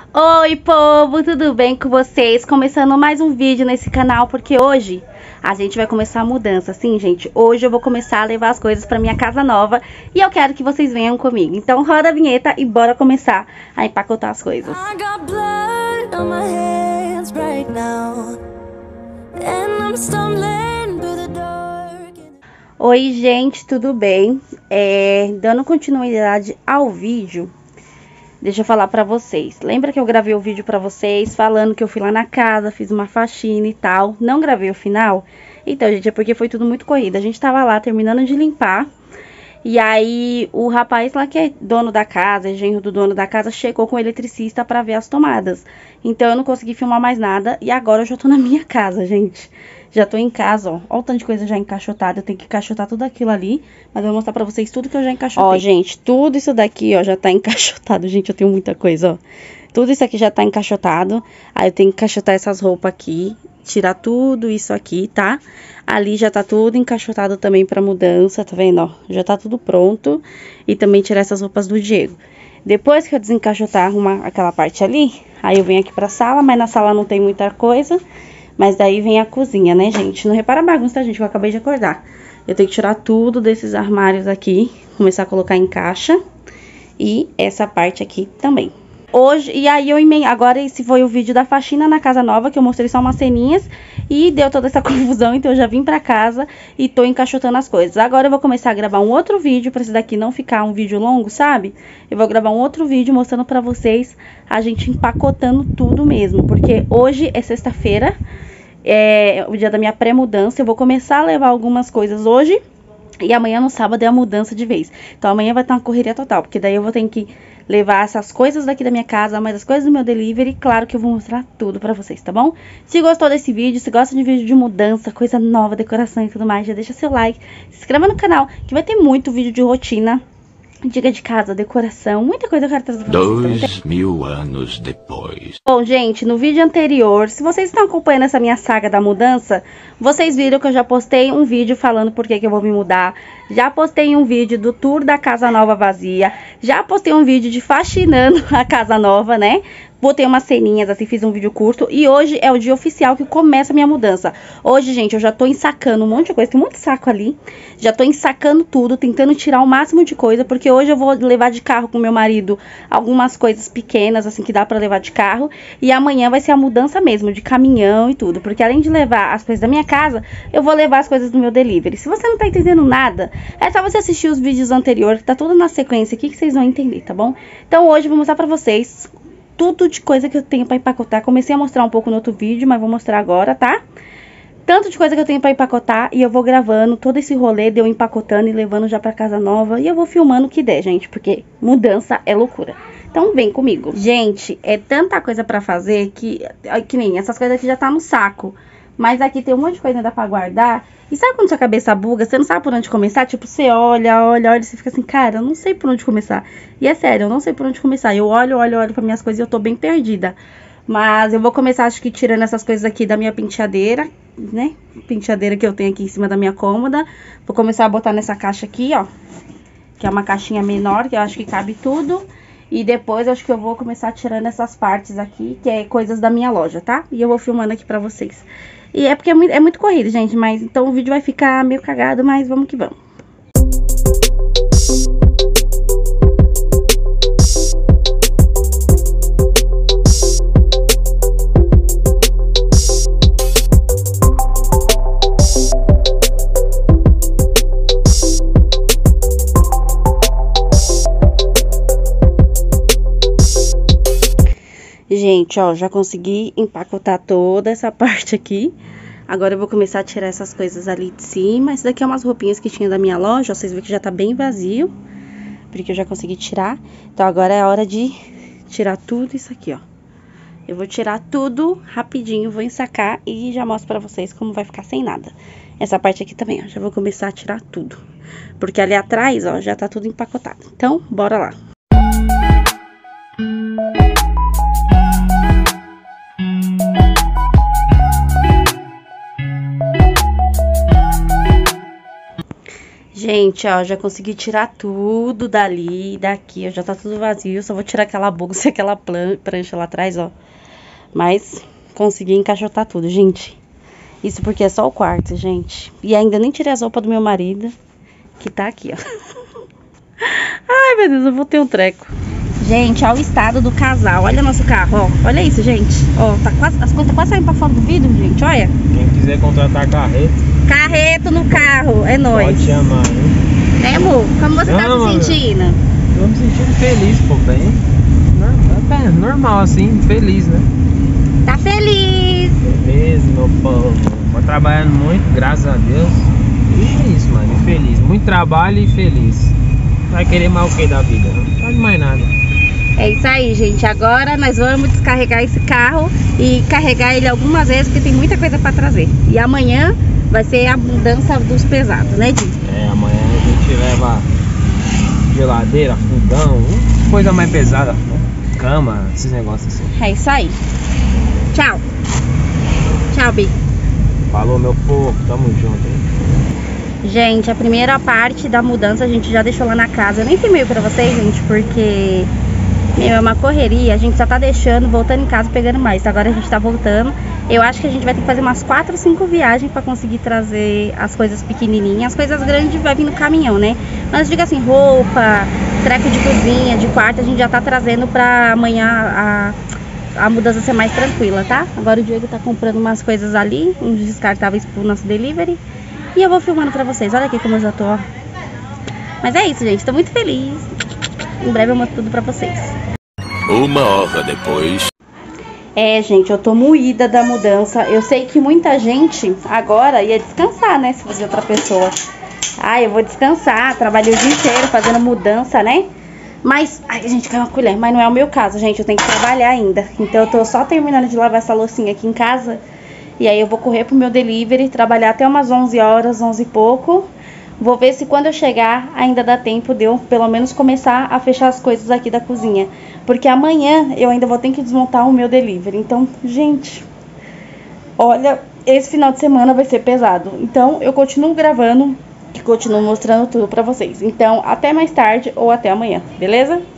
Oi, povo, tudo bem com vocês? Começando mais um vídeo nesse canal, porque hoje a gente vai começar a mudança. Sim, gente, hoje eu vou começar a levar as coisas pra minha casa nova e eu quero que vocês venham comigo. Então roda a vinheta e bora começar a empacotar as coisas. Oi, gente, tudo bem? Dando continuidade ao vídeo, deixa eu falar pra vocês. Lembra que eu gravei o vídeo pra vocês falando que eu fui lá na casa, fiz uma faxina e tal. Não gravei o final? Então, gente, é porque foi tudo muito corrido. A gente tava lá terminando de limpar. E aí, o rapaz lá que é dono da casa, genro do dono da casa, chegou com o eletricista pra ver as tomadas. Então, eu não consegui filmar mais nada. E agora eu já tô na minha casa, gente. Já tô em casa, ó. Olha o tanto de coisa já encaixotada. Eu tenho que encaixotar tudo aquilo ali. Mas eu vou mostrar pra vocês tudo que eu já encaixotei. Ó, gente, tudo isso daqui, ó, já tá encaixotado. Gente, eu tenho muita coisa, ó. Tudo isso aqui já tá encaixotado. Aí eu tenho que encaixotar essas roupas aqui. Tirar tudo isso aqui, tá? Ali já tá tudo encaixotado também pra mudança, tá vendo, ó? Já tá tudo pronto. E também tirar essas roupas do Diego. Depois que eu desencaixotar, arrumar aquela parte ali, aí eu venho aqui pra sala, mas na sala não tem muita coisa. Mas daí vem a cozinha, né, gente? Não repara a bagunça, tá, gente? Que eu acabei de acordar. Eu tenho que tirar tudo desses armários aqui, começar a colocar em caixa. E essa parte aqui também. Hoje, e aí agora esse foi o vídeo da faxina na casa nova, que eu mostrei só umas ceninhas. E deu toda essa confusão, então eu já vim pra casa e tô encaixotando as coisas. Agora eu vou começar a gravar um outro vídeo, pra esse daqui não ficar um vídeo longo, sabe? Eu vou gravar um outro vídeo mostrando pra vocês a gente empacotando tudo mesmo. Porque hoje é sexta-feira, é o dia da minha pré-mudança. Eu vou começar a levar algumas coisas hoje. E amanhã no sábado é a mudança de vez. Então amanhã vai estar uma correria total, porque daí eu vou ter que levar essas coisas daqui da minha casa, mais as coisas do meu delivery. Claro que eu vou mostrar tudo pra vocês, tá bom? Se gostou desse vídeo, se gosta de vídeo de mudança, coisa nova, decoração e tudo mais, já deixa seu like, se inscreva no canal, que vai ter muito vídeo de rotina, dica de casa, decoração, muita coisa eu quero trazer pra vocês. 2000 anos depois. Bom, gente, no vídeo anterior, se vocês estão acompanhando essa minha saga da mudança, vocês viram que eu já postei um vídeo falando por que eu vou me mudar. Já postei um vídeo do tour da casa nova vazia. Já postei um vídeo de faxinando a casa nova, né? Botei umas ceninhas assim, fiz um vídeo curto. E hoje é o dia oficial que começa a minha mudança. Hoje, gente, eu já tô ensacando um monte de coisa. Tem um monte de saco ali. Já tô ensacando tudo, tentando tirar o máximo de coisa. Porque hoje eu vou levar de carro com meu marido algumas coisas pequenas, assim, que dá pra levar de carro. E amanhã vai ser a mudança mesmo, de caminhão e tudo. Porque além de levar as coisas da minha casa, eu vou levar as coisas do meu delivery. Se você não tá entendendo nada, é só você assistir os vídeos anteriores, que tá tudo na sequência aqui, que vocês vão entender, tá bom? Então hoje eu vou mostrar pra vocês tudo de coisa que eu tenho pra empacotar. Comecei a mostrar um pouco no outro vídeo, mas vou mostrar agora, tá? Tanto de coisa que eu tenho pra empacotar, e eu vou gravando todo esse rolê de eu empacotando e levando já pra casa nova. E eu vou filmando o que der, gente, porque mudança é loucura. Então vem comigo. Gente, é tanta coisa pra fazer que nem essas coisas aqui já tá no saco. Mas aqui tem um monte de coisa ainda pra guardar. E sabe quando sua cabeça buga, você não sabe por onde começar? Tipo, você olha, e você fica assim, cara, eu não sei por onde começar. E é sério, eu não sei por onde começar. Eu olho pra minhas coisas e eu tô bem perdida. Mas eu vou começar, acho que tirando essas coisas aqui da minha penteadeira, né? Penteadeira que eu tenho aqui em cima da minha cômoda. Vou começar a botar nessa caixa aqui, ó. Que é uma caixinha menor, que eu acho que cabe tudo. E depois eu acho que eu vou começar tirando essas partes aqui, que é coisas da minha loja, tá? E eu vou filmando aqui pra vocês. E é porque é muito corrido, gente, mas então o vídeo vai ficar meio cagado, mas vamos que vamos. Gente, ó, já consegui empacotar toda essa parte aqui. Agora eu vou começar a tirar essas coisas ali de cima. Isso daqui é umas roupinhas que tinha da minha loja, ó, vocês viram que já tá bem vazio, porque eu já consegui tirar. Então agora é a hora de tirar tudo isso aqui, ó. Eu vou tirar tudo rapidinho, vou ensacar e já mostro pra vocês como vai ficar sem nada. Essa parte aqui também, ó, já vou começar a tirar tudo. Porque ali atrás, ó, já tá tudo empacotado. Então, bora lá. Gente, ó, já consegui tirar tudo dali e daqui, ó, já tá tudo vazio. Só vou tirar aquela bolsa e aquela prancha lá atrás, ó. Mas consegui encaixotar tudo, gente. Isso porque é só o quarto, gente. E ainda nem tirei as roupas do meu marido, que tá aqui, ó. Ai, meu Deus, eu vou ter um treco. Gente, olha o estado do casal. Olha nosso carro, ó. Olha isso, gente. Ó, tá quase, as coisas tá quase saindo pra fora do vidro, gente, olha. Quem quiser contratar carreto. Carreto no carro, é nóis. Pode chamar, hein? Né, amor? Como você tá se sentindo? Tô me sentindo feliz, pô, bem. Normal, assim, feliz, né? Tá feliz? Feliz, meu povo. Tô trabalhando muito, graças a Deus. E é isso, mano, feliz. Muito trabalho e feliz. Vai querer mais o que da vida? Não faz mais nada. É isso aí, gente. Agora nós vamos descarregar esse carro e carregar ele algumas vezes, porque tem muita coisa pra trazer. E amanhã vai ser a mudança dos pesados, né, Di? É, amanhã a gente leva geladeira, fogão, coisa mais pesada, né? Cama, esses negócios assim. É isso aí. Tchau. Tchau, Bi. Falou, meu povo, tamo junto, hein? Gente, a primeira parte da mudança a gente já deixou lá na casa. Eu nem filmei pra vocês, gente, porque é uma correria. A gente já tá deixando, voltando em casa, pegando mais. Agora a gente tá voltando. Eu acho que a gente vai ter que fazer umas 4 ou 5 viagens pra conseguir trazer as coisas pequenininhas. As coisas grandes vai vir no caminhão, né? Mas diga assim, roupa, treco de cozinha, de quarto, a gente já tá trazendo pra amanhã a mudança ser mais tranquila, tá? Agora o Diego tá comprando umas coisas ali, uns descartáveis pro nosso delivery. E eu vou filmando pra vocês. Olha aqui como eu já tô, ó. Mas é isso, gente. Tô muito feliz. Em breve eu mostro tudo pra vocês. 1 hora depois. É, gente, eu tô moída da mudança. Eu sei que muita gente agora ia descansar, né? Se fosse outra pessoa. Ah, eu vou descansar. Trabalhei o dia inteiro fazendo mudança, né? Mas, ai, a gente caiu uma colher. Mas não é o meu caso, gente. Eu tenho que trabalhar ainda. Então eu tô só terminando de lavar essa loucinha aqui em casa. E aí eu vou correr pro meu delivery, trabalhar até umas 11 horas, 11 e pouco. Vou ver se quando eu chegar ainda dá tempo de eu pelo menos começar a fechar as coisas aqui da cozinha. Porque amanhã eu ainda vou ter que desmontar o meu delivery. Então, gente, olha, esse final de semana vai ser pesado. Então eu continuo gravando e continuo mostrando tudo pra vocês. Então até mais tarde ou até amanhã, beleza?